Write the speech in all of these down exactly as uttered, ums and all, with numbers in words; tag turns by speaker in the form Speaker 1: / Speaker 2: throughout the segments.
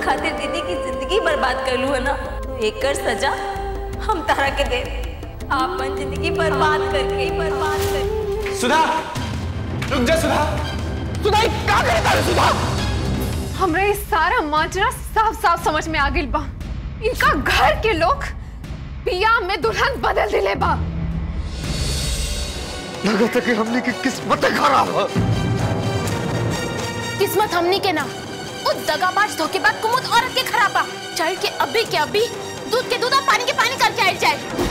Speaker 1: खातिर दीदी की जिंदगी बर्बाद कर लू है ना, तो एक कर सजा हम तारा के दे। आपन जिंदगी बर्बाद करके बर्बाद कर।
Speaker 2: सुधा, रुक जा सुधा। सुधा क्या करता है सुधा?
Speaker 3: हमरे इस सारा माजरा साफ साफ समझ में आ गई बा। इनका घर के लोग पिया में दुल्हन बदल दिले बा।
Speaker 2: लगता कि हमने की किस्मत खराब है।
Speaker 4: किस्मत हमनी के ना, उस दगाबाज धोखेबाज कुमुद औरत के खराब बा। चल के अभी के अभी दूध के दूध और पानी के पानी करके आइल जाए।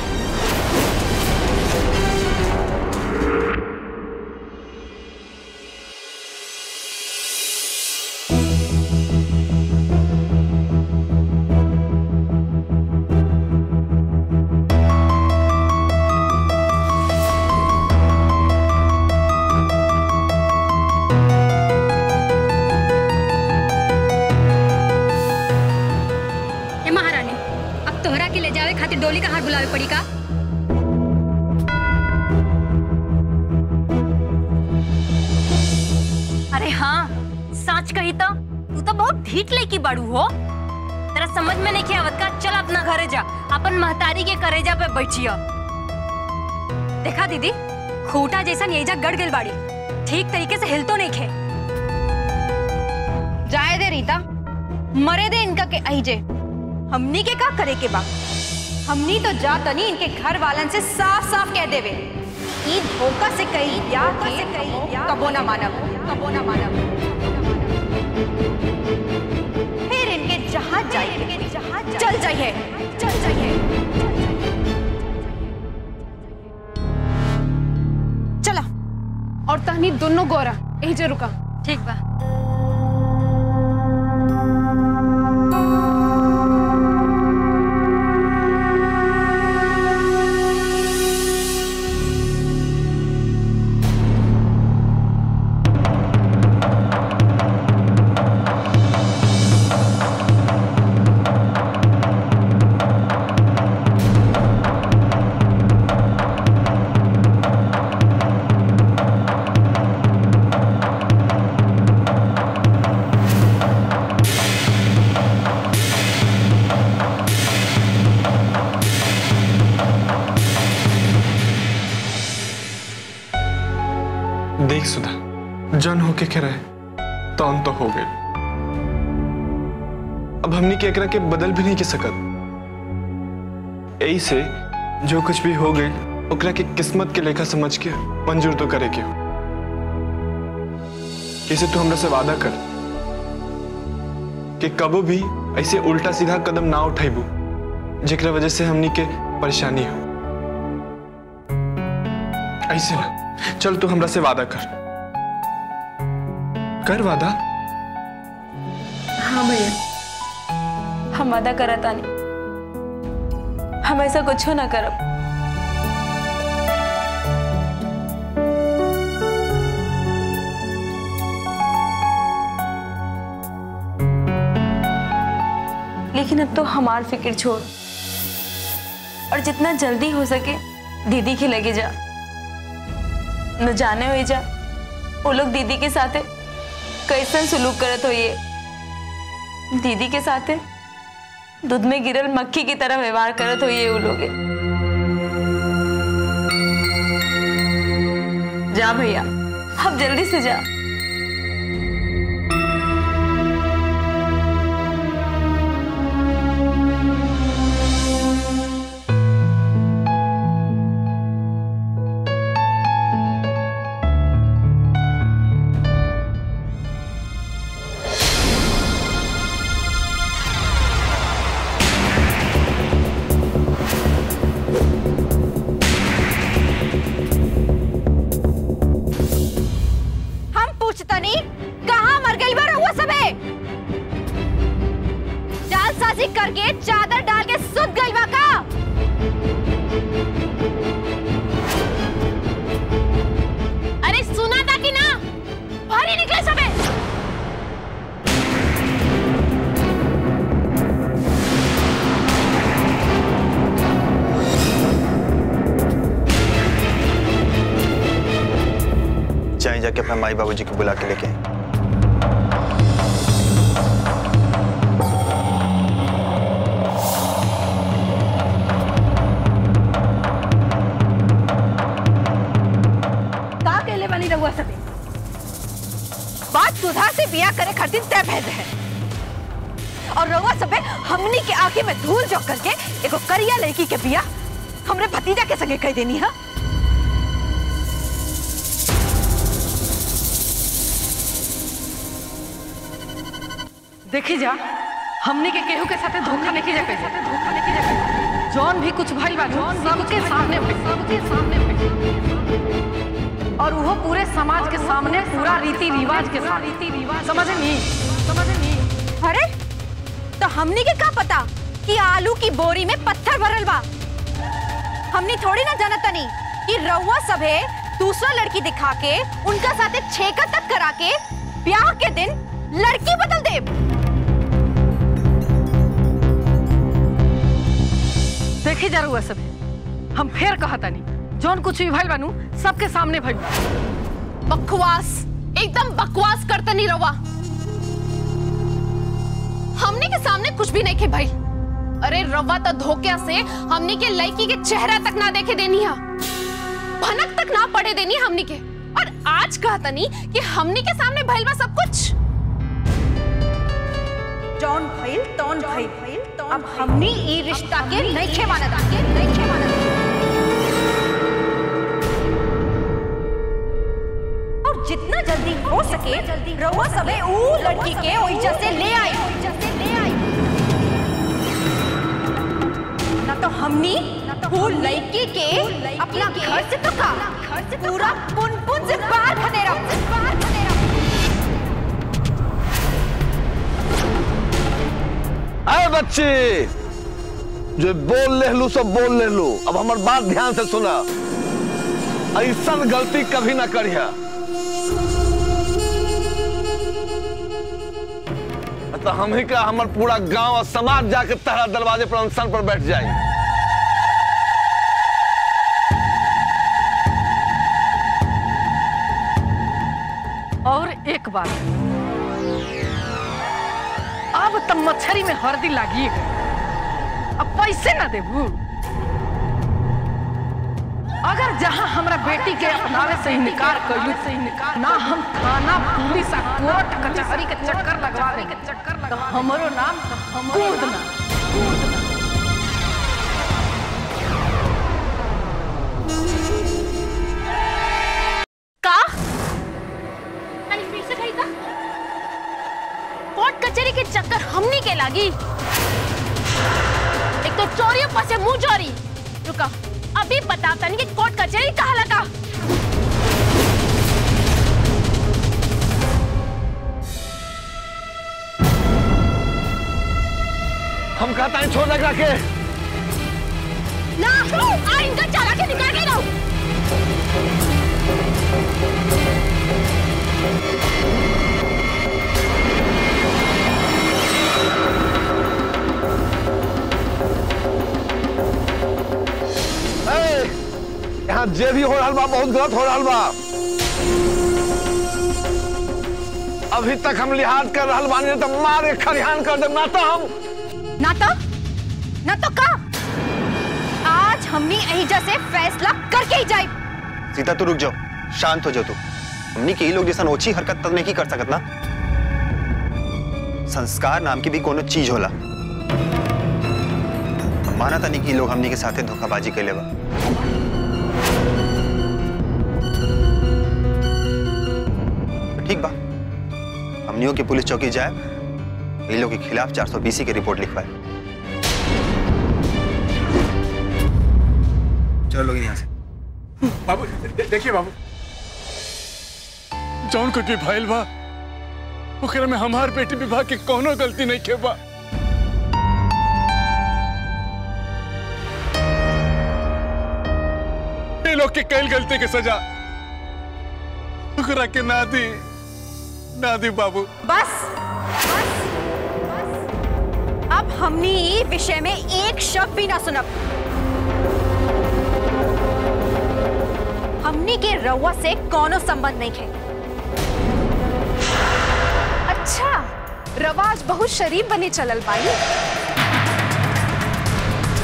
Speaker 5: डोली का हाथ बुलावे पड़ी का?
Speaker 4: अरे हाँ, सच कही तो तू तो बहुत ढीठ लेकी बड़ू हो। तेरा समझ में नहीं आवत का? चल अपना घरे जा, अपन महतारी के करेजा पे बैठिया। देखा दीदी, खूटा जैसा यही जा गड़ गई बाड़ी, ठीक तरीके से हिल तो नहीं खे। जाए दे रीता, मरे दे इनका के अहिजे। हमनी के का करे के बा? हमनी तो जाता नहीं इनके घर वालन से साफ साफ कह देवे कि धोखा से कहीं ब्याह के कबो ना मानब, कबो ना मानब। फिर इनके जहां जाइए, चल जाइए, चल जाइए।
Speaker 3: चला और तहनी दोनों गोरा यही जे रुका।
Speaker 5: ठीक बा।
Speaker 2: देख सुधा, जन होके के रहे तौन तो हो गए। अब हमने के एकरा के बदल भी नहीं के सकत। यही से जो कुछ भी हो गई ओकरा के किस्मत के लेखा समझ के मंजूर तो करे के हो। इसे तू हमरा से वादा कर कि कबो भी ऐसे उल्टा सीधा कदम ना उठाइबू जेकरा वजह से हमनी के परेशानी हो। ऐसे ना, चल तू हमरा से वादा कर कर वादा।
Speaker 1: हाँ भैया, हम वादा करता नहीं, हम ऐसा कुछ ना करब। लेकिन अब तो हमार फिक्र छोड़ और जितना जल्दी हो सके दीदी के लगे जा। न जाने हुए जा वो लोग दीदी के साथे कैसन सुलूक करत हो। ये दीदी के साथे दूध में गिरल मक्खी की तरह व्यवहार करत हो ये वो लोग। जा भैया, अब जल्दी से जा।
Speaker 4: करके चादर डाल के सुत गई वाका। अरे सुना था कि ना? बाहर ही निकले सबे।
Speaker 6: जाए जाके अपने माई बाबूजी को बुला के लेके
Speaker 3: रहुआ सभी बात सुधा से बिया करे खातिर तय भइल है और रहुआ सबे हमनी के आंखें में धूल झोंक करके एगो करिया लड़की के बिया हमरे भतीजा के संगे कह देनी है।
Speaker 7: देखी जा हमने के केहू के साथे धोखा नहीं किया कैसे धोखा नहीं किया जौन भी कुछ भइल बा जौन सबके सामने सबके सामने और वो पूरे समाज के सामने पूरा रीति रिवाज के साथ रीति रिवाज समझे नहीं समझे नहीं।
Speaker 3: अरे तो हमनी के का पता कि आलू की बोरी में पत्थर भरल बा। हमनी थोड़ी ना जानता नहीं कि रउआ सभे दूसरा लड़की दिखा के उनका साथे छेका तक करा के ब्याह के दिन लड़की बदल दे।
Speaker 7: देखी जा रहुआ सब हम फेर कहता नहीं जौन कुछ भी भइल बानू सबके सामने भइल बा।
Speaker 3: बकवास एकदम बकवास करता नहीं रवा। हमने के सामने कुछ भी नहीं के भाई। अरे रवा तो धोखे से हमने के लड़की के चेहरा तक ना देखे देनी है भनक तक ना पड़े देनी हमने के और आज कहता नहीं कि हमने के सामने भइल बा सब कुछ जौन भइल तौन भइल अब हमनी ई रिश्ता के नइखे मानत के नइखे मानत और जितना जल्दी हो सके रउआ सबे ऊ लड़की के ओइजा से ले आई ओइजा से ले आई ना तो हमनी वो लड़की के अपना घर से तो का घर से पूरा पुन पुन से बाहर खदेरा बाहर खदेरा।
Speaker 8: अरे बच्ची जो बोल ले लू सब बोल ले लू अब हमार बात ध्यान से सुना ऐसा गलती कभी ना करिया तो हम ही का हमार पूरा गांव और समाज जाके तहरा दरवाजे पर अनशन पर बैठ जाए।
Speaker 7: और एक बात अब तब मच्छरी में हरदी लागी अब पैसे ना देबू। अगर जहां हमरा बेटी के अपनावे से इनकार कइलू से इनकार ना हम थाना पुलिस आ कोर्ट कचहरी के चक्कर लगवा दे के चक्कर तो हमरो नाम कूद ना कूद ना।
Speaker 4: का अरे फिर से भाई का कोर्ट कचहरी के चक्कर हमनी के लागी। एक तो चोरियों पर से मुंह चोरी रुका अभी बताता नहीं कि कोर्ट कचहरी कहाँ लगा।
Speaker 8: हम कहता है छोड़ लगा के
Speaker 4: ना आ इनका चला के निकाल के लाओ।
Speaker 8: यहाँ जे भी हो रहा बा बहुत गलत हो रहा बा। अभी तक हम लिहाज कर रहा बानी तो मारे खरिहान कर दे ना तो हम
Speaker 3: ना तो ना तो का आज हमनी एहिजा से फैसला करके ही जाए।
Speaker 6: सीता तू रुक जाओ शांत हो जाओ तू हमनी के लोग जैसा ओछी हरकत तब नहीं कर सकत ना। संस्कार नाम की भी कोनो चीज होला माना था नहीं कि लोग हमनी के साथे धोखाबाजी कैले बा। ठीक बा हमनियों की पुलिस चौकी जाए ये लोग के खिलाफ चार सौ बीसी की रिपोर्ट लिखवाए। चलो लोग यहाँ से।
Speaker 9: बाबू देखिए बाबू जौन कुछ भी भइल बा ओकरा में हमार बेटी विवाह की कोनो गलती नहीं के बा। ये लोग के कैल गलती के सजा ओकरा के ना दी ना दी बाबू।
Speaker 3: बस बस बस अब हमनी ई विषय में एक शब्द भी ना सुनब। हमनी के रउआ से कोनो संबंध नहीं है।
Speaker 10: अच्छा रवाज बहुत शरीफ बने चलल पाई।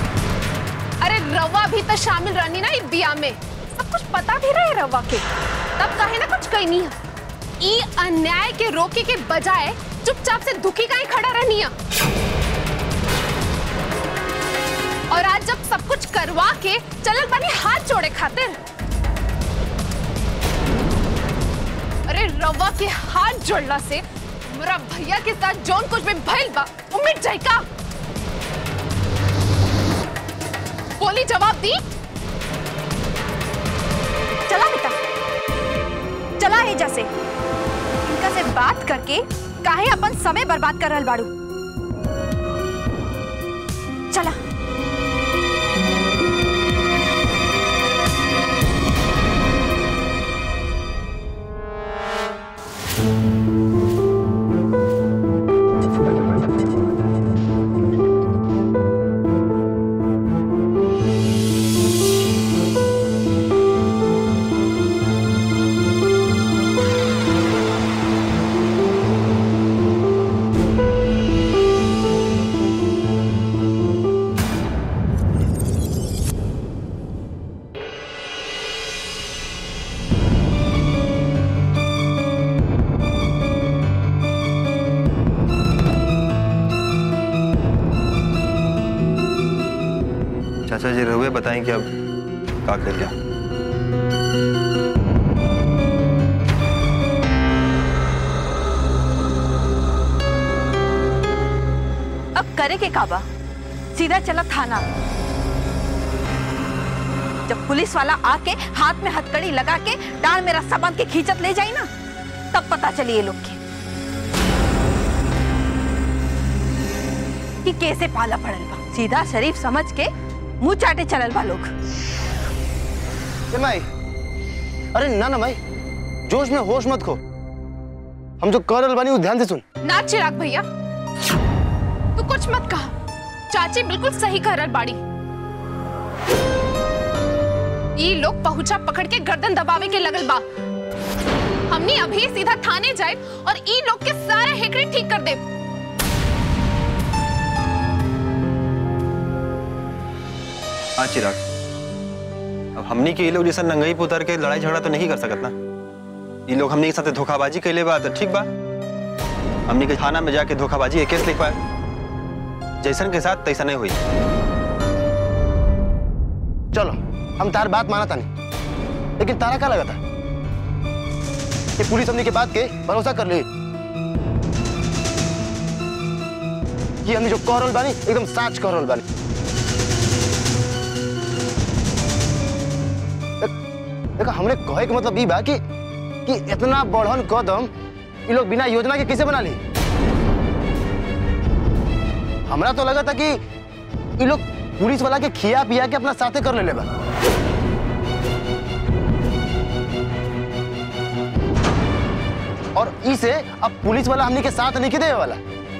Speaker 10: अरे रवा भी तो शामिल रहनी ना इस बिया में सब कुछ पता भी रहे रवा के। तब काहे ना कुछ कहनी है। ई अन्याय के रोके के बजाय चुपचाप से दुखी काहे खड़ा रहनी है। और आज जब सब कुछ करवा के चलल बानी हाथ जोड़े खातिर, अरे रवा के हाथ जोड़ला से मेरा भैया के साथ जौन कुछ भी भइल बा वो मिट जाए का? बोली जवाब दी।
Speaker 3: चला बेटा, चला है जैसे इनका से बात करके काहे अपन समय बर्बाद कर रहल बाड़ू। चला।
Speaker 6: चाचा जी रहुए बताएं कि अब का कर लिया।
Speaker 3: अब करे के काबा, सीधा चला थाना। जब पुलिस वाला आके हाथ में हथकड़ी लगा के डांड मेरा सामान के खींचत ले जाए ना, तब पता चली ये लोग के कि कैसे पाला पड़ल बा। सीधा शरीफ समझ के मुंह चाटे चलल बा लोग।
Speaker 11: माई, अरे ना ना माई, जोश में होश मत खो। हम जो कर रहल बानी वो ध्यान से सुन।
Speaker 10: ना चिराग भैया, तू कुछ मत कहा। चाची बिल्कुल सही कह रहल बाड़ी। ये लोग पहुंचा पकड़ के गर्दन दबावे के लगल बा। हमने अभी सीधा थाने जाए और ई लोग के सारा हेकड़ी ठीक कर दे।
Speaker 6: हाँ चिराग, अब हमनी के ये लोग जैसा नंगई पुतर के लड़ाई झगड़ा तो नहीं कर सकत ना। ये लोग हमनी के साथ धोखाबाजी कैले बा तो ठीक बा। हमनी के थाना में जाके धोखाबाजी एक केस लिख पाए, जैसन के साथ तैसा नहीं हुई।
Speaker 11: चलो हम तार बात माना था नहीं, लेकिन तारा क्या लगा था कि पुलिस हमने के बात के भरोसा कर ली कि हमने जो कह बानी एकदम साच कह बानी। देखो हमने कहे के मतलब ये बा कि कि इतना बढ़न कदम ये लोग बिना योजना के कैसे बना ली। हमरा तो लगा था कि ये लोग पुलिस वाला के खिया पिया के अपना साथे कर ले बा। और इसे अब पुलिस वाला हमने के साथ नहीं दे वाला।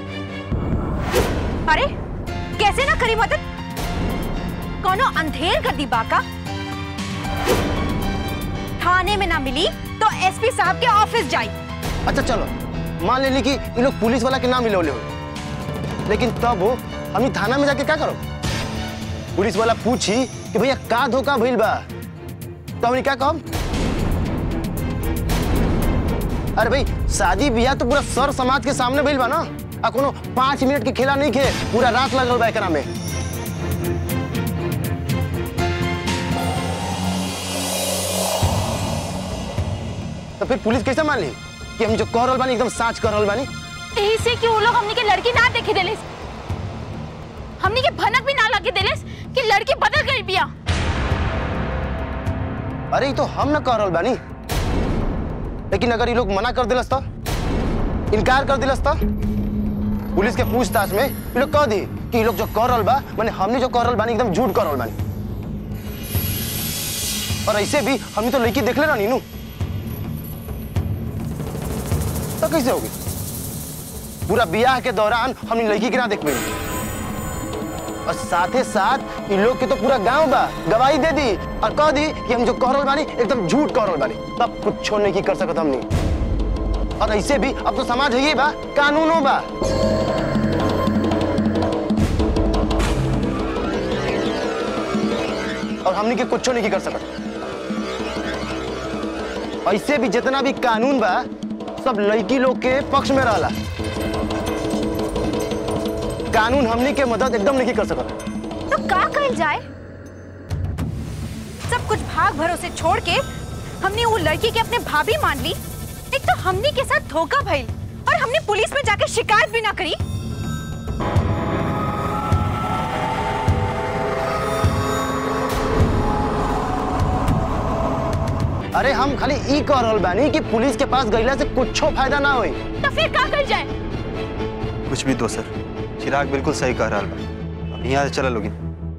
Speaker 3: अरे कैसे ना करी मदद, कोनो अंधेर कर दी बाका। थाने में ना मिली तो एसपी साहब के ऑफिस जाई।
Speaker 11: अच्छा चलो मान लेनी कि ये लोग पुलिस वाला के नाम मिलौले हो, लेकिन तब वो हम थाना में जाके क्या करो? पुलिस वाला पूछी कि भैया का धोखा भइल बा, तो हमने क्या कहम? अरे भाई शादी ब्याह तो पूरा सर समाज के सामने भइल बा ना, आ कोनो पांच मिनट के खेला नहीं खे, पूरा रात लगल बा एकरा में। तो फिर पुलिस कैसे मान ली कि हम जो कह रहल बानी एकदम साच कह रहल बानी?
Speaker 3: यही से कि वो लोग हमनी के लड़की ना देखे देले, हमनी के भनक भी ना लगे देले कि लड़की बदल गई बिया।
Speaker 11: अरे तो हम ना कह रहल बानी, लेकिन अगर ये लोग मना कर दिलस तो, इनकार कर दिलस तो, पुलिस के पूछताछ में ये लोग कह दी कि ये लोग जो कह रहल बा माने हमने जो कह रहल बानी एकदम झूठ कह रहल बानी। और ऐसे भी हमने तो लड़की देख ले ना नीनू, तो कैसे होगी? पूरा ब्याह के दौरान हमने लड़की के ना देख पाई, और साथ ही साथ इन लोग के तो पूरा गांव बा गवाही दे दी और कह दी कि हम जो कह रहल बानी एकदम झूठ कह रहल बानी। तब कुछ छोड़ने की कर सकत हमनी। और ऐसे भी अब तो समाज है ये बा, कानूनों बा। और हमनी के कुछ नहीं की कर सकत। ऐसे भी जितना भी कानून बा सब लड़की लोग के पक्ष में रहला। कानून हमनी के मदद एकदम नहीं कर सकता।
Speaker 3: तो का कल जाए? सब कुछ भाग भरोसे छोड़ के हमने वो लड़की के अपने भाभी मान ली। एक तो हमनी के साथ धोखा भइल और हमने पुलिस में जाके शिकायत भी ना करी।
Speaker 11: अरे हम खाली ई कह रहल बानी कि पुलिस के पास गईला से कुछो फायदा ना होई।
Speaker 3: तो फिर का कर जाए?
Speaker 6: कुछ भी दो सर, चिराग बिल्कुल सही कह रहा बा। अब यहाँ से चला लोगी,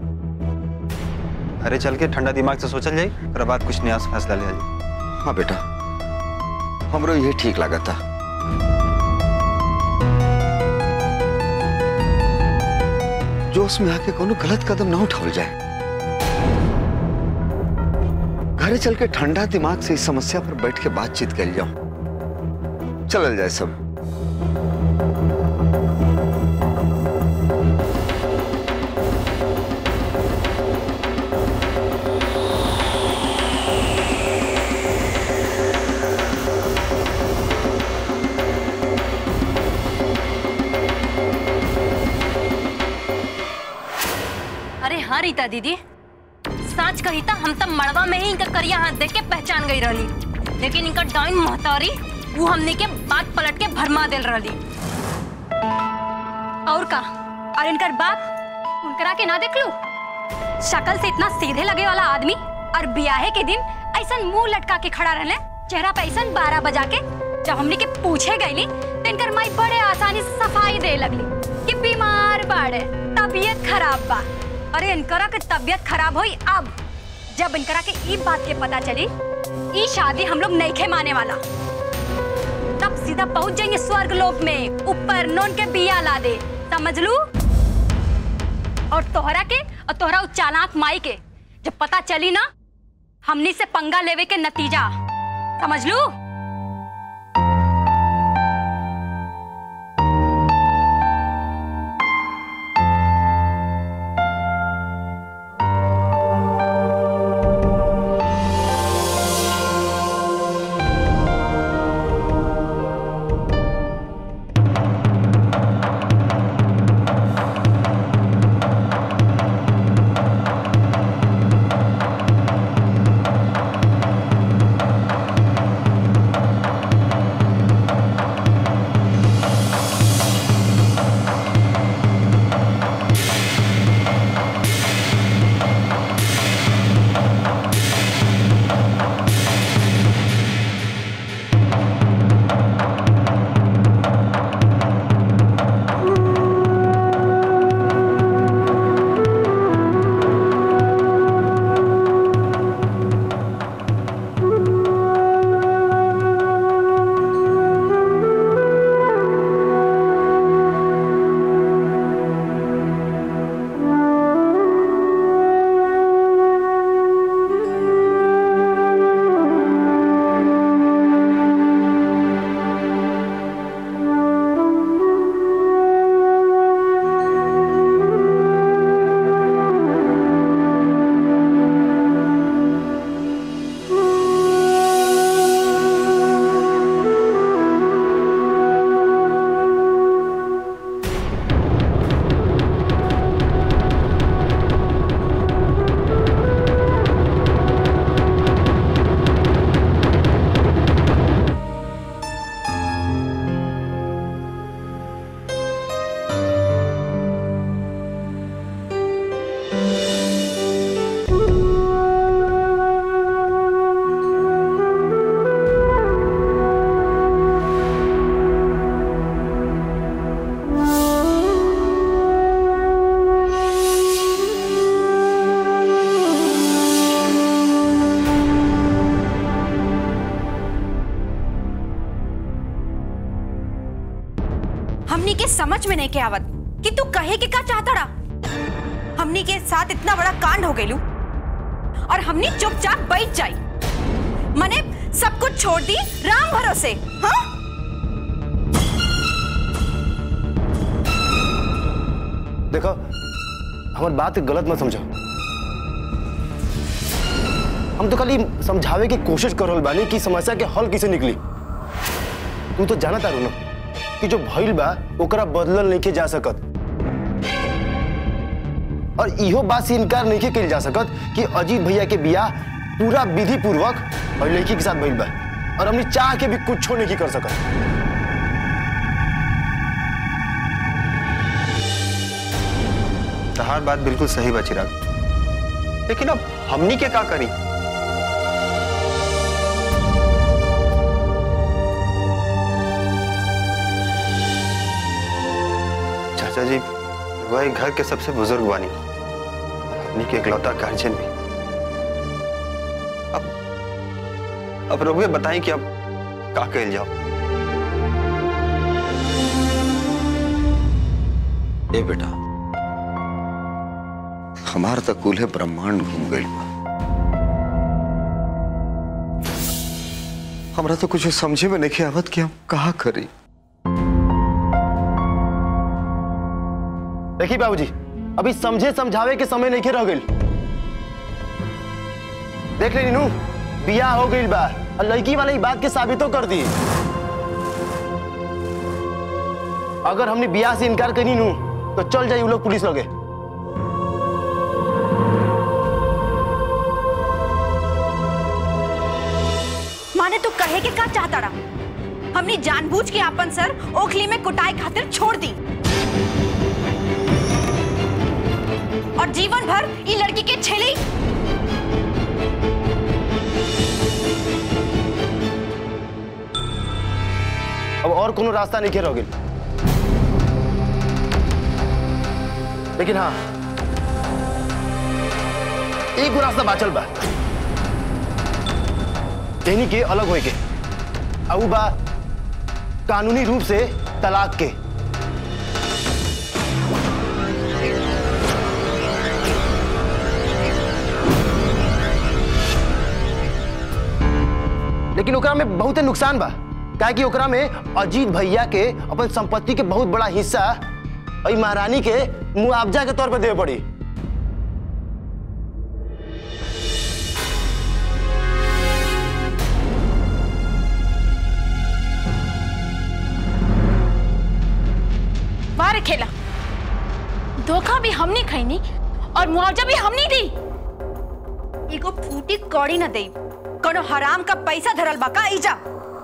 Speaker 6: अरे चल के ठंडा दिमाग से सोचल जाए, ओकरा बाद कुछ नया फैसला लिया जाए।
Speaker 8: हाँ बेटा, हमरो ये ठीक लगा था। जोश में आके कोनो गलत कदम ना उठावल जाए। घरे चल के ठंडा दिमाग से इस समस्या पर बैठ के बातचीत कर जाओ। चलल जाए सब।
Speaker 4: अरे हाँ रीता दीदी, सच कही था हम तब मड़वा में ही इनका करिया हाथ देख के पहचान गई रहली, लेकिन इनका डाइन महतारी वो हमने के बात पलट के भरमा दिल रहली।
Speaker 5: और का? और इनकर बाप उनकरा के ना देख लू? शक्ल से इतना सीधे लगे वाला आदमी और ब्याहे के दिन ऐसा मुंह लटका के खड़ा रहले, चेहरा पे ऐसा बारह बजा के। जब हमने के पूछे गईली तो इनकर माई बड़े आसानी से सफाई दे लगली कि बीमार बाड़े, तबीयत खराब बा। अरे इनकरा के तबीयत खराब हुई अब, जब इनकरा के ई बात के पता चली ई शादी हम लोग नहीं खे माने वाला, तब सीधा पहुंच जाएंगे स्वर्ग लोक में, ऊपर नोन के बिया ला दे, समझ लू? और तोहरा के और तोहरा उस चालाक माई के जब पता चली ना हमनी से पंगा लेवे के नतीजा, समझ लू?
Speaker 3: हमनी के समझ में नहीं के आवत कि तू कहे के का चाहता रहा। हमनी के साथ इतना बड़ा कांड हो गइलू और हमनी चुपचाप बैठ जाई, मने सब कुछ छोड़ दी राम भरोसे। हाँ,
Speaker 11: देखो हमारी बात गलत मत समझो। हम तो खाली समझावे की कोशिश कर रहल बानी कि समस्या के हल कैसे निकली। तू तो जाना तारू ना कि जो भइल बा ओकरा बदलल नहीं जा सकत, और इहो बात से इनकार नहीं कइल जा सकत कि अजीत भैया के बियाह पूरा विधि पूर्वक और लड़की के साथ भइल बा, और हमने चाह के भी कुछ नहीं कर सकत।
Speaker 6: तहार बात बिल्कुल सही बा चिराग, लेकिन अब हमनी के का करी? चाचा जी वही घर के सबसे बुजुर्ग बानी, हमनी के इकलौता गार्जियन भी। अब अब रघुए बताएं कि अब का कहल जाओ।
Speaker 8: ए बेटा, हमार तक कूल्हे ब्रह्मांड घूम गई बा। हमरा तो कुछ समझे में नहीं आवत कि हम कहा करी।
Speaker 11: देखिए बाबूजी, अभी समझे समझावे के समय नहीं रह गई। देख ले नीनू, बियाह हो गई बा और लड़की वाले ही बात के साबितो कर दी। अगर हमने बियाह से इनकार करी नू तो चल जाए लोग पुलिस लगे।
Speaker 3: माने तू कहे के का चाहता रहा? हमने जानबूझ के अपन सर ओखली में कुटाई खातिर छोड़ दी और जीवन भर ये लड़की के छेली।
Speaker 11: अब और कोनो रास्ता नहीं रह गई, लेकिन हाँ एक रास्ता बाचल बा, यानी के अलग होए के, अब बा कानूनी रूप से तलाक के। लेकिन ओकरा में बहुत नुकसान बा, काहे कि ओकरा में अजीत भैया के अपन संपत्ति के बहुत बड़ा हिस्सा अई महारानी के मुआवजा के तौर पर देवे पड़ी।
Speaker 3: बारे खेला, धोखा भी हमने खैनी और मुआवजा भी हमने दी। एगो फूटी कौड़ी न दे, कोनो हराम का पैसा धरल बा का इजा।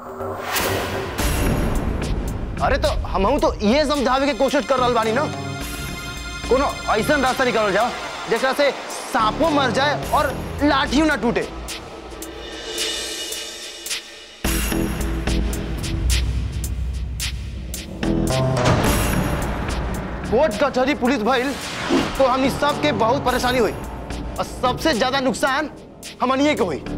Speaker 11: अरे तो हम तो ये समझावे के कोशिश कर रहल बानी ना, कोनो ऐसा रास्ता निकाल जाओ जेकरा से सांपों मर जाए और लाठियों ना टूटे। कोर्ट कचहरी पुलिस भइल तो हमनी सबके बहुत परेशानी हुई और सबसे ज्यादा नुकसान हमनिए के हुई।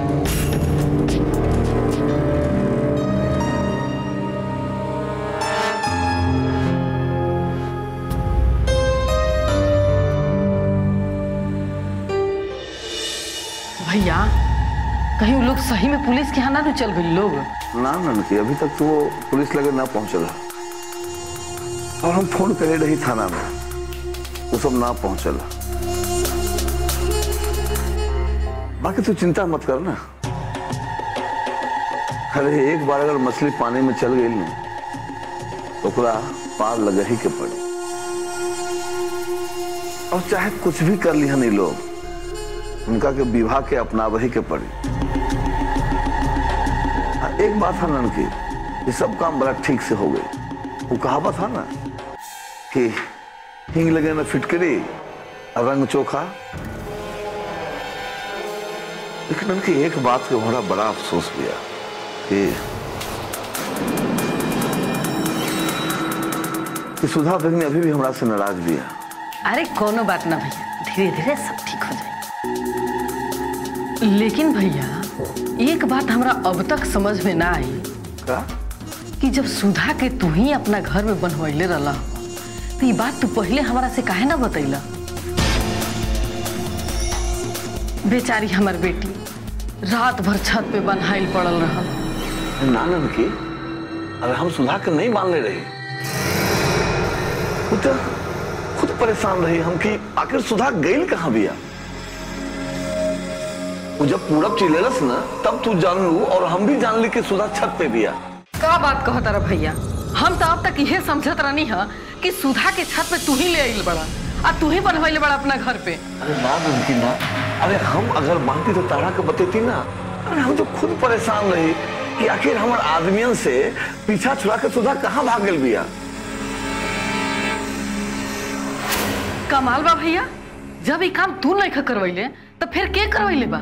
Speaker 7: भैया कहीं वो लोग सही में पुलिस के यहाँ ना चल गए लोग?
Speaker 8: ना ननकी, अभी तक तो वो पुलिस लगे ना पहुंचला, और हम फोन करे रही थाना में, वो सब ना पहुंचला। बाकी तू चिंता मत कर ना, अरे एक बार अगर मछली पानी में चल गई ना तो पूरा पार लगा ही के पड़े, और चाहे कुछ भी कर लिया नहीं लोग, उनका के विवाह के अपना वही के पड़ी। एक बात है ननकी, ये सब काम बड़ा ठीक से हो गई। वो कहावत था ना कि हिंग लगे ना फिटकरी और रंग चोखा। लेकिन उनकी एक बात का बड़ा बड़ा अफसोस किया कि, कि सुधा बेगनी अभी भी हमरा से नाराज भी है।
Speaker 7: अरे कोनो बात ना भैया, धीरे धीरे सब ठीक हो जाए। लेकिन भैया एक बात हमरा अब तक समझ में ना आई
Speaker 8: का?
Speaker 7: कि जब सुधा के तू ही अपना घर में बनवैले रहा तो ये बात तू पहले हमरा से काहे ना बतैला? बेचारी हमार बेटी रात भर छत पे बन्हाइल पड़ल रहा।
Speaker 8: नानन की अरे हम सुधा के नहीं मान ले रहे, खुद खुद परेशान रही हम कि आखिर सुधा गई कहाँ बिया। वो जब पूरब चिल्लेलस ना तब तू जान लू और हम भी जान ली कि सुधा छत पे बिया।
Speaker 7: का बात कह तारा भैया, हम तो अब तक यह समझत रहनी है कि सुधा के छत पे तू ही ले आइल बड़ा और तू ही बनवाइल बड़ा अपना घर पे।
Speaker 8: अरे ना मुमकिन ना, अरे हम अगर मानती तो तारा को बतेती ना। अरे हम तो खुद परेशान रही कि आखिर हमारे आदमियन से पीछा छुड़ा के सुधा कहाँ भाग गल बिया।
Speaker 7: कमाल बा भैया, जब ये काम तू नहीं करवैले तो फिर के करवैले बा?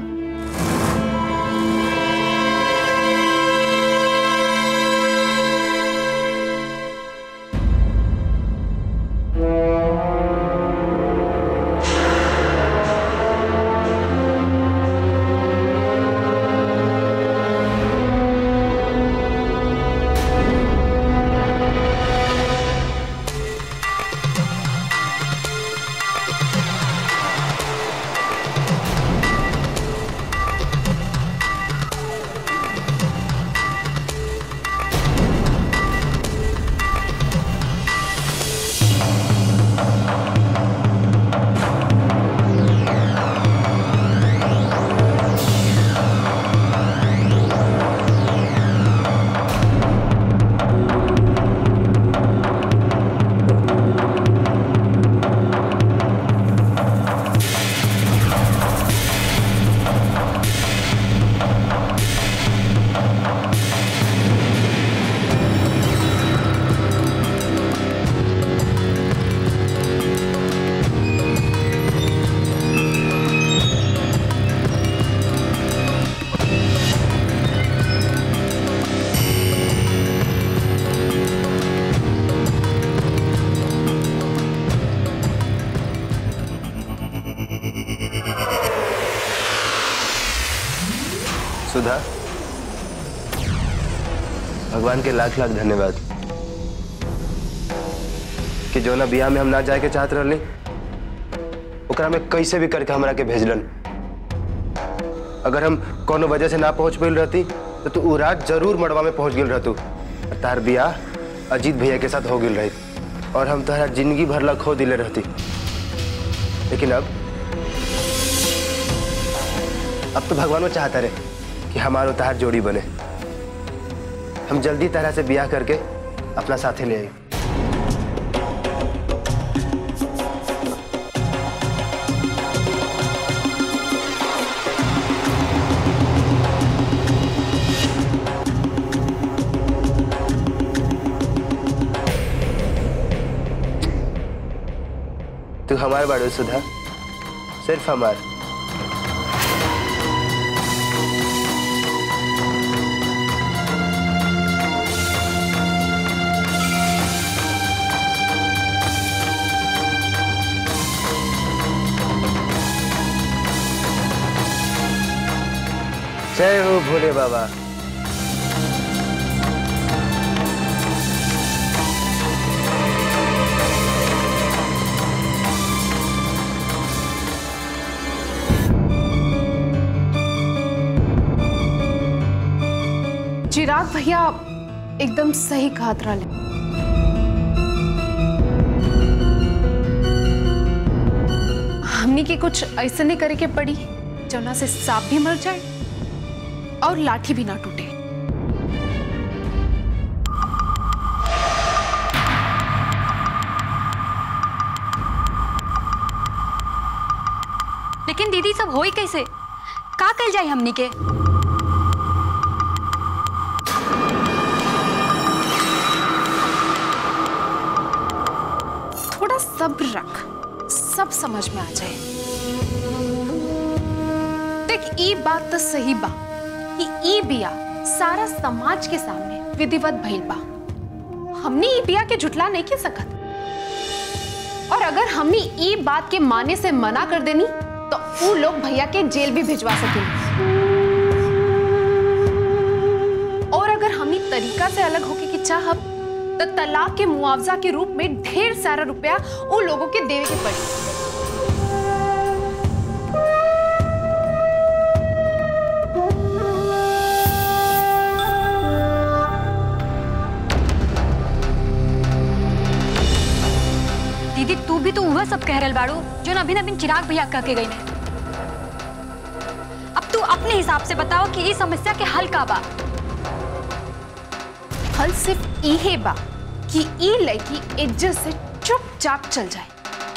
Speaker 11: सुधा, भगवान के लाख लाख धन्यवाद कि जो ना बियाह में हम ना जाए के चाहत रहली, ओकरा में कैसे भी करके हमरा के भेजलन। अगर हम कोनो वजह से ना पहुंच पाइल रहती तो तू उ रात जरूर मड़वा में पहुंच गेल रहतू। तार बियाह अजीत भैया के साथ हो गेल रही और हम तारा जिंदगी भर ला खो दिले रहती। लेकिन अब अब तो भगवान वो चाहता रहे कि हमारो तार जोड़ी बने। हम जल्दी तरह से ब्याह करके अपना साथे ले आए। तू हमारे बाड़ो सुधा, सिर्फ हमार। जय हो भोले बाबा।
Speaker 10: चिराग भैया एकदम सही कहा रहले। हमनी के कुछ ऐसे नहीं करे के पड़ी जौना से सांप भी मर जाए और लाठी भी ना टूटे।
Speaker 5: लेकिन दीदी सब होई कैसे? का कल जाए हमनी के?
Speaker 10: थोड़ा सब्र रख, सब समझ में आ जाए। देख, ई बात तो सही बा कि ई बिया सारा समाज के सामने विधिवत भइल बा। हमने ई बिया के झुटला नहीं के सकत, और अगर हमने ई बात के माने से मना कर देनी तो वो लोग भैया के जेल भी भिजवा सकेंगे। और अगर हमने तरीका से अलग होके की चाहब तो तलाक के मुआवजा के रूप में ढेर सारा रुपया उन लोगों के देवे के पड़ी।
Speaker 5: दीदी तू भी तो वह सब कह रहे बाड़ू जो नभी नवीन चिराग भैया कह के गई ने। अब तू अपने हिसाब से बताओ कि ये समस्या के हल का बा।
Speaker 10: हल सिर्फ इहे बा कि ई लड़की इज्जत से चुपचाप चल जाए।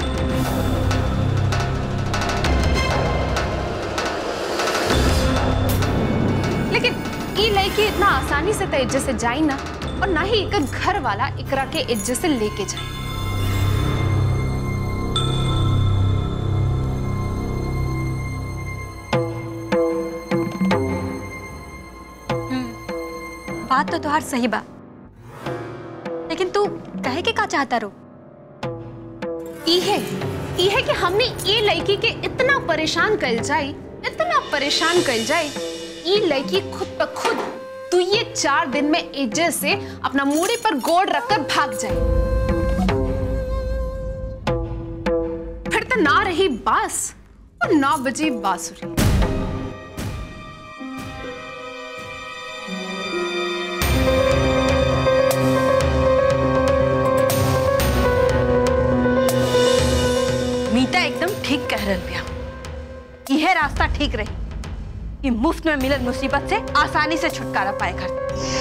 Speaker 10: लेकिन ई लड़की इतना आसानी से तो इज्जत से जाई ना, और ना ही एक घर वाला इकरा के इज्जत से लेके जाए।
Speaker 5: बात तो तुहार सही बा, लेकिन तू कहे के का चाहता रो?
Speaker 10: इहे इहे कि हमने ये लड़की के इतना परेशान कर जाए, इतना परेशान कर जाए, ये लड़की खुद ब खुद तू ये चार दिन में इज्जत से अपना मूड़ी पर गोड़ रखकर भाग जाए। फिर तो ना रही बांस और ना बजी बांसुरी।
Speaker 5: मीता एकदम ठीक कह रही बिया। यह रास्ता ठीक रही कि मुफ्त में मिलल मुसीबत से आसानी से छुटकारा पाए कर।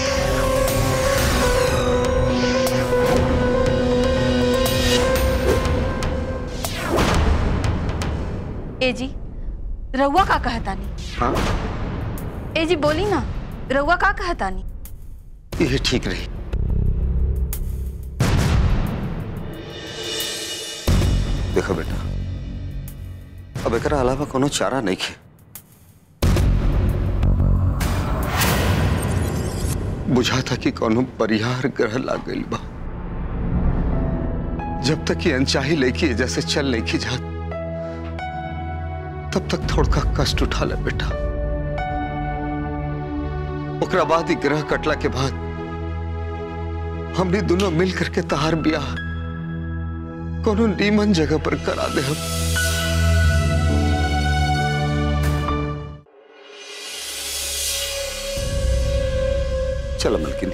Speaker 5: ए जी, रउआ का कहतानी?
Speaker 8: हाँ?
Speaker 5: ए जी बोली ना, रउआ का कहतानी?
Speaker 8: ये ठीक रही। देखो बेटा, अब एकरा अलावा कोनो चारा नहीं है। बुझा था कि कोनो परिहार ग्रह लाग गइल बा। जब तक ये अनचाही लेके जैसे चल नहीं की जात, तब तक थोड़ा कष्ट उठा ले बेटा। ओकरा बाद ही ग्रह कटला के बाद हमने दोनों मिल करके तहार ब्याह कोनो नीमन जगह पर करा दे हम। चलो मलकिनी।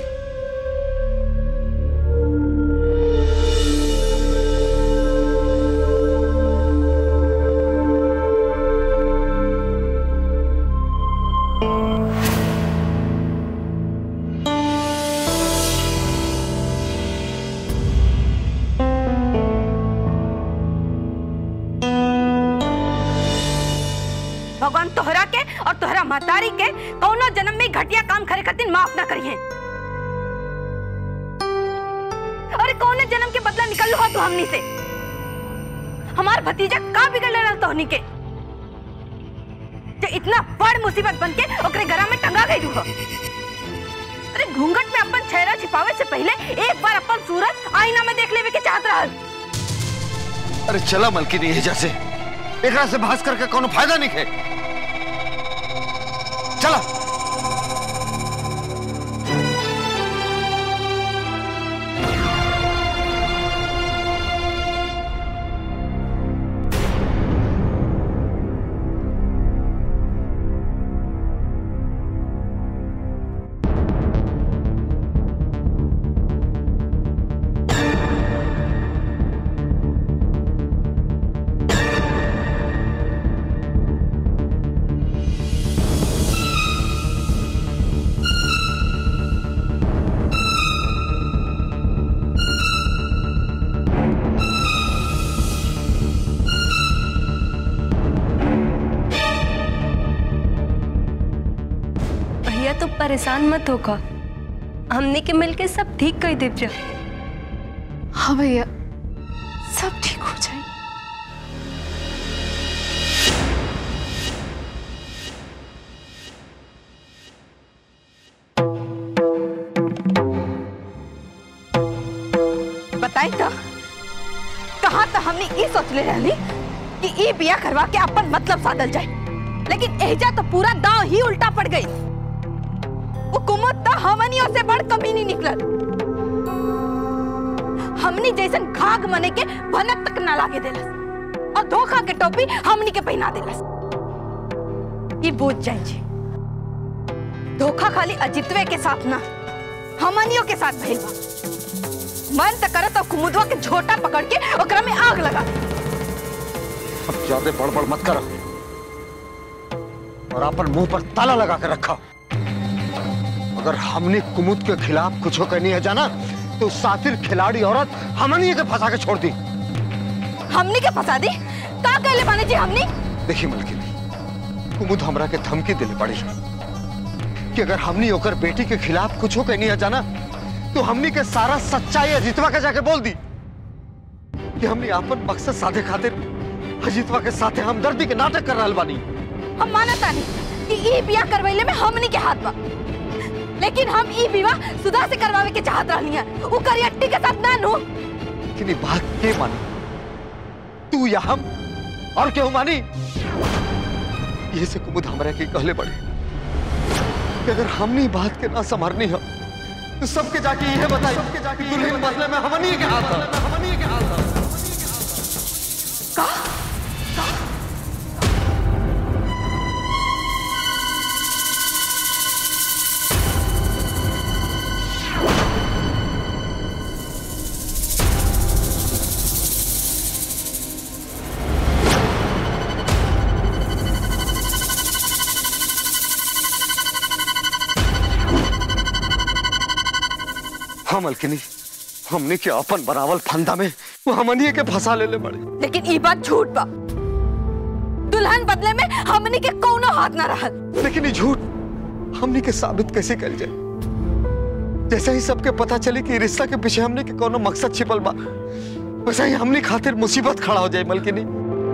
Speaker 5: भगवान तोहरा के और तोहरा महतारी के कौनो जन्म में घटिया काम करे खातिर माफ ना करिए। अरे कौने जन्म के बदला निकल लो तो हमनी से। हमार भतीजा का बिगड़ रहा तोहनी के जो इतना बड़ मुसीबत बन के ओकरे घरा में टंगा गई हो। अरे घूंघट में अपन चेहरा छिपावे से पहले एक बार अपन सूरत आईना में देख लेवे के चाहत रहल।
Speaker 8: अरे चला मलकिनी, ये जैसे एकरा से बहस करके कोनो फायदा नहीं है। चला।
Speaker 1: तो परेशान मत होगा, हमने के मिलके सब ठीक कर देव जा।
Speaker 10: हाँ भैया, सब ठीक हो जाए।
Speaker 5: बताई तो कहाँ तो हमने ये सोच ले रही कि ये बिया करवा के अपन मतलब साधल जाए, लेकिन एजा तो पूरा दांव ही उल्टा पड़ गई। वो कुमुद तो हमनियों से बड़ कमी नहीं निकलल। हमनी जैसन घाघ मने के भनक तक ना लागे देलस और धोखा के टोपी हमनी के पहना देलस। ये बोझ जाए, धोखा खाली अजितवे के साथ ना हमनियों के साथ भइल बा। मन तो करत और कुमुदवा के झोटा पकड़ के ओकरा में आग लगा।
Speaker 8: अब ज्यादा बड़बड़ मत करो।
Speaker 12: और अपन मुंह पर ताला लगा कर रखा। अगर हमने कुमुद के खिलाफ कुछ करनी है जाना तो सातिर खिलाड़ी औरत हमनी के फंसा के छोड़ दी।
Speaker 3: हमनी के फंसा दी? का कहले बानी जी हमनी?
Speaker 12: देखी मलकिनी, कुमुद हमरा के धमकी दिले पड़ी कि अगर हमनी होकर बेटी के खिलाफ कुछ कहनी है जाना तो हमनी के सारा सच्चाई अजीतवा के जाके बोल दी कि हमनी आपन मकसद साधे खातिर अजीतवा के साथे हमदर्दी के नाटक कर रहल बानी।
Speaker 3: हम मानता नहीं कि ई बियाह करवैले में हमनी के हाथ बा, लेकिन हम ई विवाह सुधा से करवावे के चाहत रहनी है, उ करियट्टी के साथ ना नु।
Speaker 12: लेकिन ये बात के मानी? तू या हम और क्यों मानी? ये से कुमुद हमरा के कहले पड़े कि अगर हमनी बात के ना संभारनी हो तो सबके जाके ये बताई सबके जाके दुल्हन मसले में हमनी के हाथ है, हमनी के हाथ है।
Speaker 3: का?
Speaker 12: हाँ मलकिनी, हमने के अपन बनावल फंदा में वो हमनी के फंसा ले ले बड़े।
Speaker 3: लेकिन ई बात झूठ बा। दुल्हन बदले में हमनी के कोनो हाथ ना रहल।
Speaker 12: लेकिन ये झूठ हमनी के साबित कैसे कर जाए? जैसे ही सबके पता चले कि रिश्ता के पीछे हमने के कोनो मकसद छिपल बा, वैसे ही हमनी खातिर मुसीबत खड़ा हो जाए मलकिनी।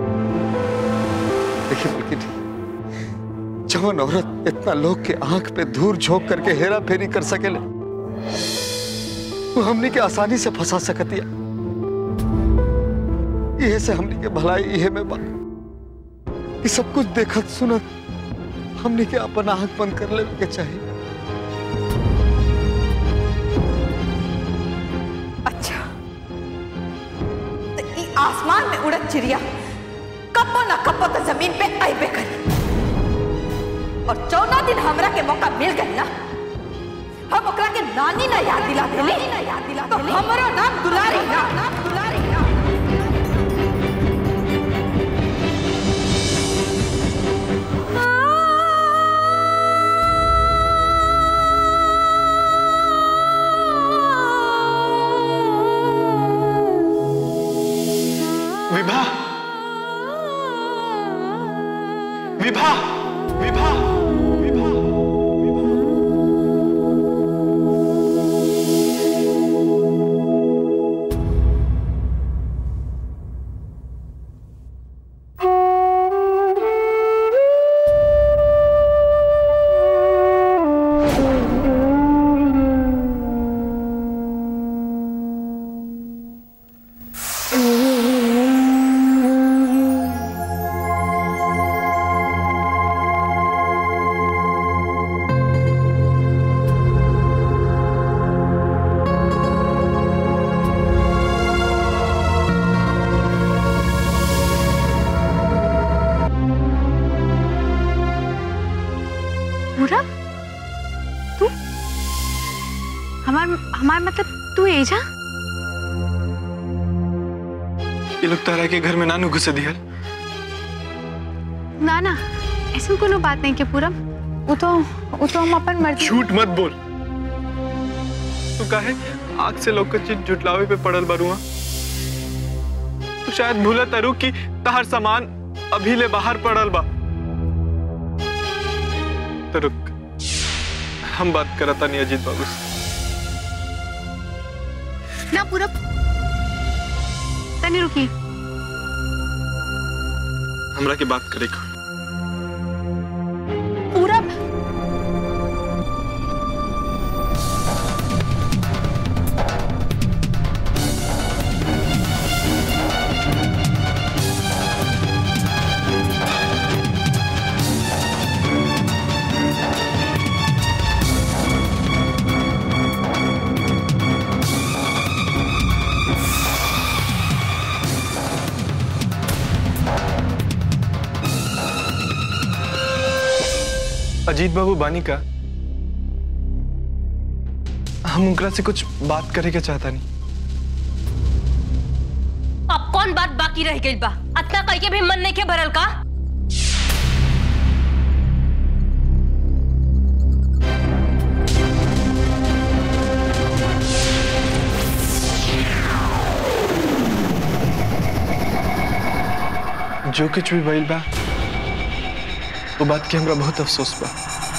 Speaker 12: देखिए मलकिनी, जवान औरत इतना लोग के आंख पे धूल झोंक करके हेरा फेरी कर सकेले, वो हमनी के आसानी से फंसा सकती है। यह से हमनी के भलाई यह में बा कि सब कुछ देखत सुनत हमनी के अपन आंख बंद कर ले के चाहिए।
Speaker 3: अच्छा, तो ई आसमान में उड़त चिड़िया कब्बो ना कब्बो तो जमीन पे आइबे करी, और चौदह दिन हमरा के मौका मिल गई ना, हम ओकरा के नानी ना याद दिला देली, तो हमरो नाम दुलारी ना, नाम दुलारी ना।
Speaker 2: विभा, विभा, विभा, विभा,
Speaker 1: हमार मतलब तू एजा?
Speaker 2: ये लोग तारा के घर में नानू घुसे दिया?
Speaker 1: ना ना, ऐसा कोनो बात नहीं के पूरब, वो तो वो तो हम अपन मर्जी।
Speaker 2: झूठ मत बोल। तू काहे आग से लोग के झुटलावे पे पड़ल बरुआ? तू शायद भूला तारू कि तहर सामान अभी ले बाहर पड़ल बा। तो रुक, हम बात करता नहीं अजीत बाबू से।
Speaker 1: ना पूरब, तनी रुकी।
Speaker 2: हमरा की बात करे को।
Speaker 3: पूरब,
Speaker 2: अजीत बाबू बानी का हम उनकरा से कुछ बात करे के चाहता नहीं।
Speaker 4: अब कौन बात बाकी रह गई बा? अतना कह के भी मन नहीं के भरल का?
Speaker 2: जो कुछ भी भइल बा वो बात के हमरा बहुत अफसोस बा।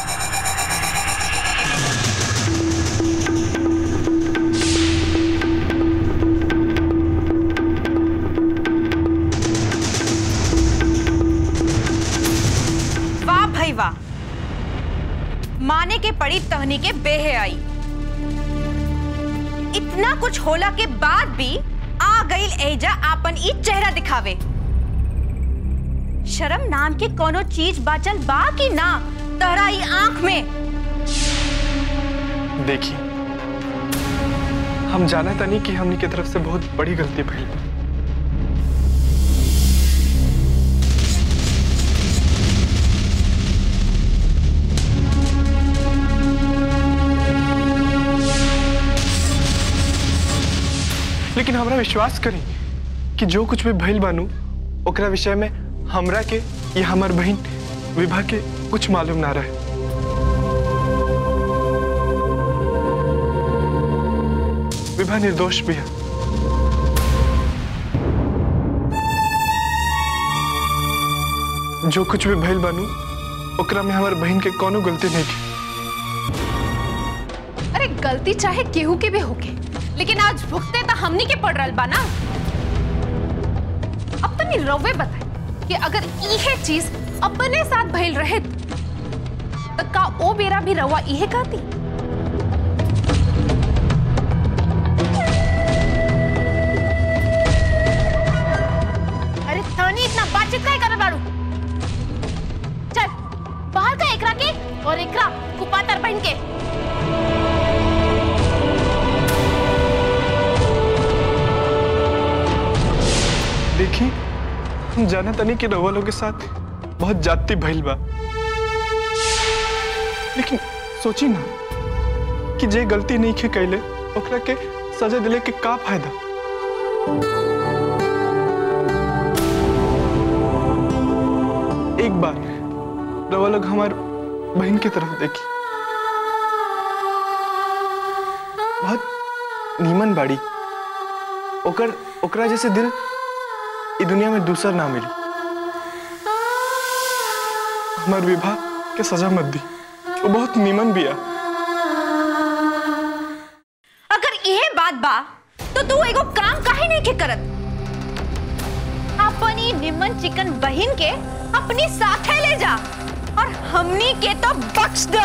Speaker 3: वाह भाई वाह, माने के पड़ी तहनी के बेहे आई। इतना कुछ होला के बाद भी आ गई एजा आपन ई चेहरा दिखावे। शर्म नाम के कोनो चीज बाचल बा कि ना तहरा ई आंख में?
Speaker 2: देखिए, हम जाना तनी कि हमनी के तरफ से बहुत बड़ी गलती भइल। लेकिन हमरा विश्वास करी कि जो कुछ भी भइल बानू ओकरा विषय में हमरा के या हमार बहन विभा के कुछ मालूम ना रहे। विभा निर्दोष भी है। जो कुछ भी भइल बानू ओकरा में हमार बहन के कोनो गलती नहीं की।
Speaker 10: अरे गलती चाहे केहू के भी होके, लेकिन आज भुगते तो हमनी के पड़ रहल बा ना। अब तनी रवे बताए कि अगर इहे चीज अपने साथ भइल रहे तो का ओ बेरा भी रवा इहे कहती?
Speaker 3: अरे तनी इतना बातचीत काहे कर बारू? चल बाहर का एकरा के और एकरा कुपातर बहन के।
Speaker 2: देखी, हम जाना तनी कि रउआ लोग के साथ बहुत जाती भइल बा, लेकिन सोची ना कि जे गलती नहीं खे कैले ओकरा के सजा दिले के का फायदा। एक बार रउआ लोग हमार बहन की तरफ देखी, बहुत नीमन बाड़ी। ओकर ओकरा जैसे दिल इस दुनिया में दूसरा ना मिली। हमार विभा के सजा मत दी, वो बहुत नीमन भी है।
Speaker 3: अगर यह बात बा तो तू एगो काम काहे नहीं के करत? अपनी निमन चिकन बहन के अपनी साथे ले जा और हमनी के तो बख्श दो।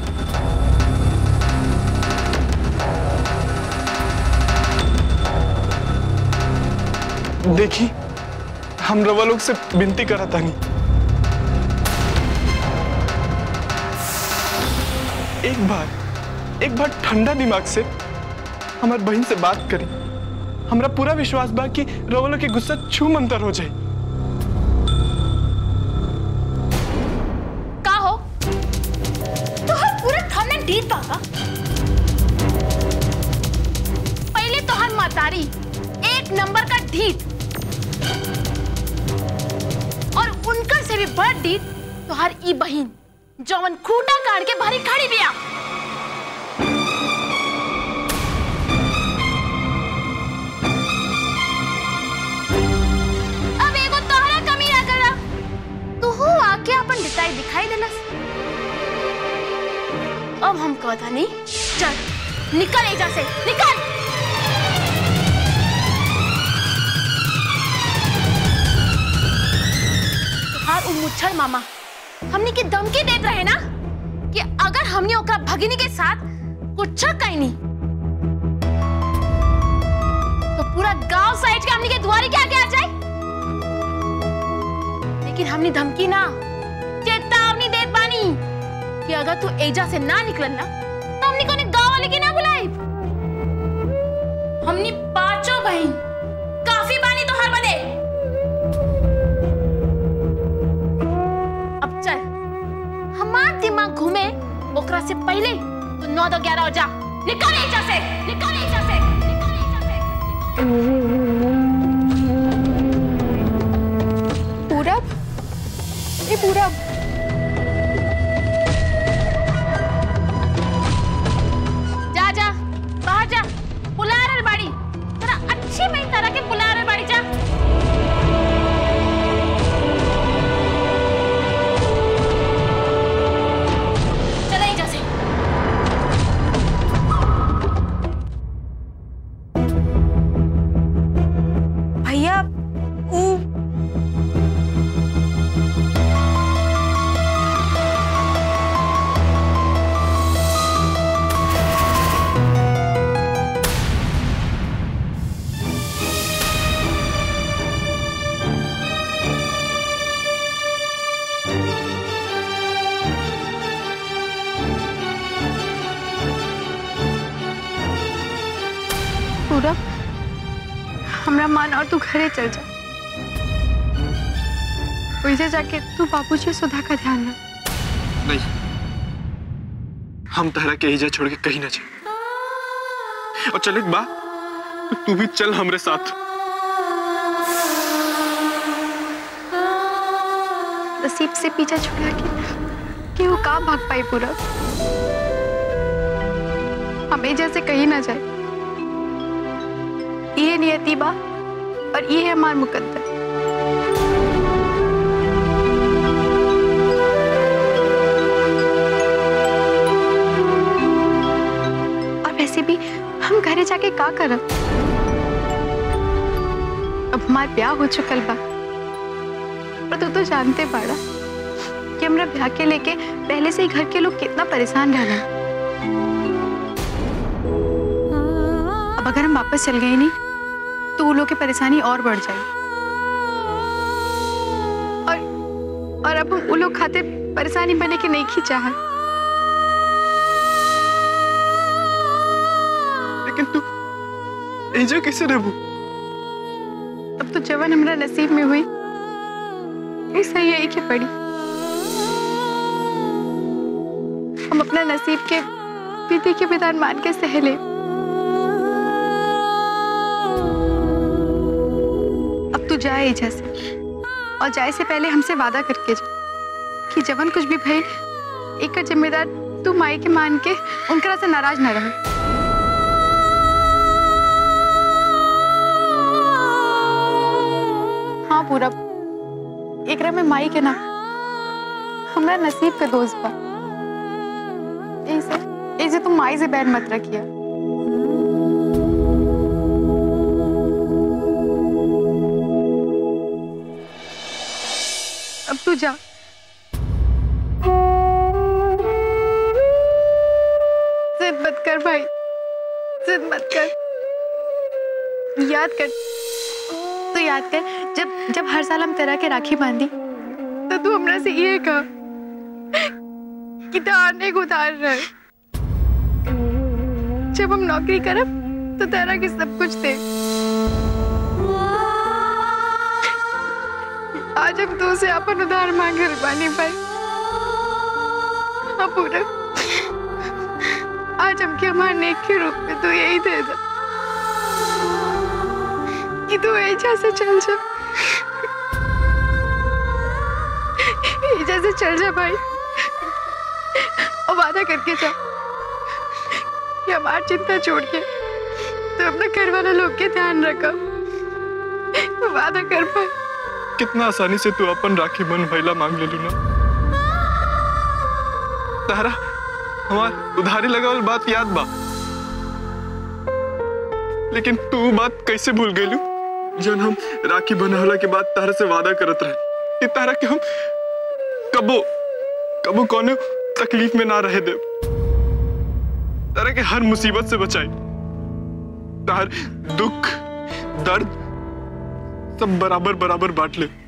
Speaker 2: देखी, हम रवा लोग से विनती करा तानी, एक बार एक बार ठंडा दिमाग से हमार बहन से बात करी। हमरा पूरा विश्वास बा कि रवा लोग के गुस्सा छू मंतर हो जाए।
Speaker 3: का हो तो हर पूरा थाना ढीठ पागा।
Speaker 10: पहले तो हर मातारी एक नंबर का ढीठ, और उनकर से भी बड़ ढीठ तो हर ई बहिन जवन खूटा काट के भारी खड़ी बिया। अब एगो तोहरा कमी ना करा, तू हो आके अपन डिटाई दिखाई देलस। अब हम कहता नहीं, चल निकल एजा से, निकल। तुहार उ मुच्छर मामा हमनी के धमकी देत रहे ना कि अगर हमने ओकरा भगिनी के साथ कुछ कहीं नहीं तो पूरा गांव साइड के हमनी के दुआरे के आगे आ जाए। लेकिन हमने धमकी ना, चेतावनी देत बानी कि अगर तू एजा से ना निकलन ना तो हमनी कोने गांव वाले के ना बुलाई। हमनी पांचों बहन काफी बानी तो हर बने। अब चल, हमार दिमाग घूमे ओकरा से पहले तू नौ दो ग्यारह हो जा। निकल एजा से, निकल एजा से, निकल एजा से।
Speaker 13: पूरब, ए पूरब,
Speaker 10: जा जा बाहर जा, बुला रहा बाड़ी तेरा अच्छी में तरह के बुला रहा बाड़ी। जा पूरा हमरा मान और तू घरे चल जा। वैसे जाके तू बाबूजी सुधा का ध्यान रख।
Speaker 2: नहीं, हम तारा के हिजा छोड़ के कहीं ना जाए। और चल एक बात, तो तू भी चल हमरे साथ।
Speaker 10: नसीब से पीछा छुड़ा के कि वो कहाँ भाग पाई पूरा। हमें जैसे कहीं ना जाए, ये नियति बा और ये है हमार मुकद्दर। और वैसे भी हम घरे जाके का करब? अब हमार ब्याह हो चुकल बा, पर तू तो जानते बाड़ा कि हमरा ब्याह के लेके पहले से ही घर के लोग कितना परेशान रहना। अब अगर हम वापस चल गए नहीं तो वो लोग की परेशानी और बढ़ जाए। और और अब हम वो लोग खाते परेशानी बने के नहीं की चाह।
Speaker 2: लेकिन तू एजा कैसे रहबू?
Speaker 10: अब तो जवान हमरा नसीब में हुई, ऐसा यही के पड़ी। हम अपना नसीब के विधि के विधान मान के सह ले। अब तू जाए एजा से, और जाए से पहले हमसे वादा करके जा कि जवन कुछ भी भइल एक जिम्मेदार तू माई के मान के उनकरा से नाराज न रहे। हाँ पूरा एकरा में माई के ना हमरा नसीब का दोस्त बा। ऐसे ऐसे तुम माई से बैर मत रखिए। अब तू जा। जिद मत कर भाई, जिद मत कर। याद कर, तू याद कर जब जब हर साल हम तेरा के राखी बांधी तो तू हमरा से ये कहा कि तारने को उतार रहे। जब हम नौकरी करब तो तेरा के सब कुछ दे। आज हम तो से अपन उधार मांगे बानी भाई। हाँ पूरा, आज हमके हमारे नेक के रूप में तू यही दे दे कि तू ऐजा से चल जा। ऐजा से चल जा भाई, और वादा करके जा कि हमारी चिंता छोड़ के तो अपने घर वाला लोग के ध्यान रखो। वादा कर भाई।
Speaker 2: कितना आसानी से तू अपन राखी बन भैला मांग ले लू ना। तारा हमार उधारी लगावल बात याद बा, लेकिन तू बात कैसे भूल गई? जन हम राखी बनहला के बाद तारा से वादा करत रहे कि तारा के हम कबो कबो कौनो तकलीफ में ना रहे दे, तारा के हर मुसीबत से बचाई, तार दुख दर्द सब बराबर बराबर बांट ले।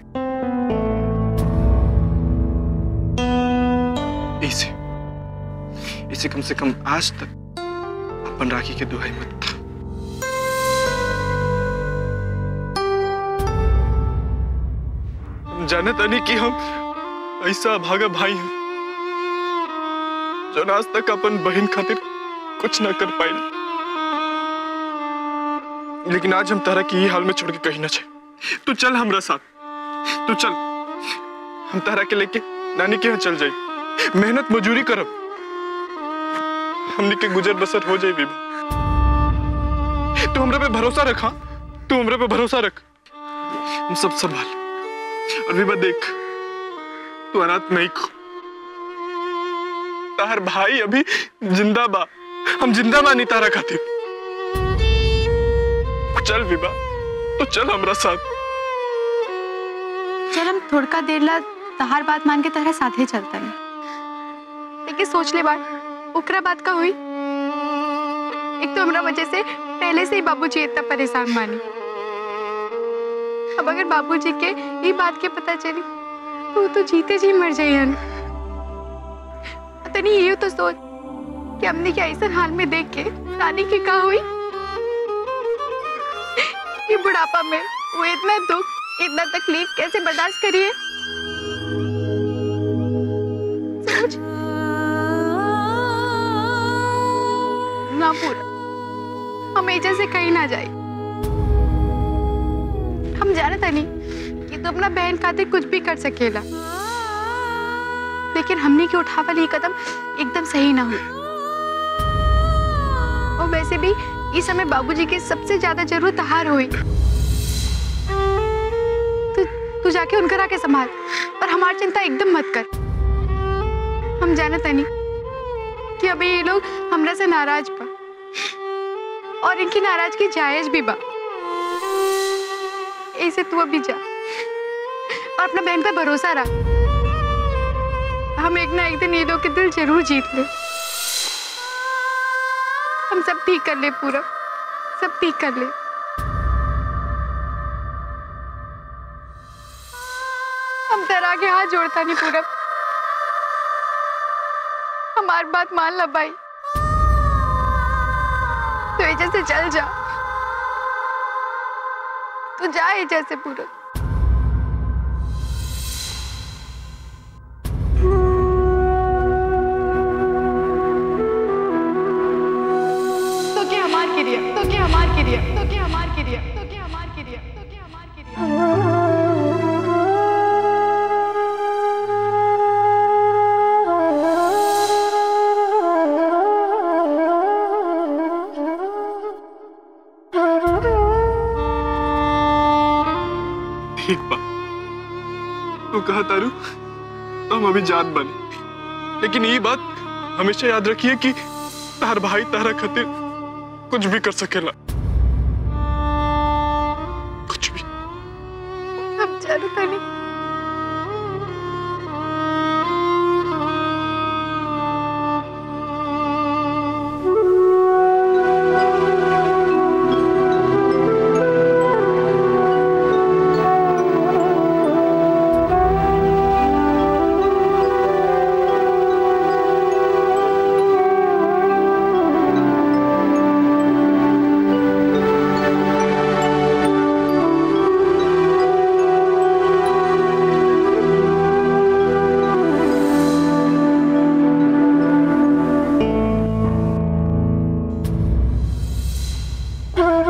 Speaker 2: इसे इसे कम से कम आज तक अपन राखी के दुहाई मत था। जाने तनी कि हम ऐसा भागा भाई हैं जो आज तक अपन बहन खातिर कुछ ना कर पाए, लेकिन आज हम तारा की हाल में छोड़ के कहीं ना जाए। तू चल हमरा साथ, तू चल, हम तारा के लेके नानी के यहाँ चल जाए, मेहनत मजूरी करब, हमने के गुजर बसर हो जाए। बीबा तू हमरा पे भरोसा रखा, तू हमरा पे भरोसा रख, हम सब संभाल। और बीबा देख, तू अनाथ नहीं खो, तार भाई अभी जिंदा बा, हम जिंदा बानी तारा खातिर। चल बीबा, तो चल हमरा साथ।
Speaker 10: चल हम थोड़का देर ला तहार बात मान के तारा साथे चलता है, लेकिन सोच ले बात ओकरा बात का हुई। एक तो हमरा वजह से पहले से ही बाबूजी इतना परेशान मानी, अब अगर बाबूजी के ये बात के पता चली तो तो जीते जी मर जाइए। तनी ये तो सोच कि हमने क्या ऐसा हाल में देख के नानी की का हुई।
Speaker 13: ये बुढ़ापा में वो इतना दुख, इतना तकलीफ कैसे बर्दाश्त करिए? सोच ना पूरा, हम एजा से कहीं ना जाए। हम जानता नहीं कि तो अपना बहन खातिर कुछ भी कर सकेला, लेकिन हमने की उठावल ये कदम एकदम सही ना हुई। और वैसे भी इस समय बाबूजी की सबसे ज्यादा जरूरत हार हुई। तू तू जाके उनकर आके संभाल, पर हमारी चिंता एकदम मत कर। हम जानता नहीं कि अभी ये लोग हमरा से नाराज बा, और इनकी नाराजगी जायज भी बा। ऐसे तू अभी जा और अपना बहन पर भरोसा रख। हम एक ना एक दिन ये लोग के दिल जरूर जीत ले। हम सब ठीक कर ले, पूरा सब ठीक कर ले। हम तेरा आगे हाथ जोड़ता नहीं पूरा। हमारी बात मान ला भाई, तो एजा से चल जा। तू जा एजा से पूरा। तो क्या हमार क्रिया, तो क्या हमार क्रिया, तो क्या हमार क्रिया, तो क्या हमार क्रिया, तो क्या हमार क्रिया।
Speaker 2: एक बात तू कहा तारू, तो हम अभी जात बने, लेकिन ये बात हमेशा याद रखिए कि तार भाई तारा खातिर कुछ भी कर सकेला, कुछ भी।
Speaker 13: अब जानता नहीं
Speaker 14: Oh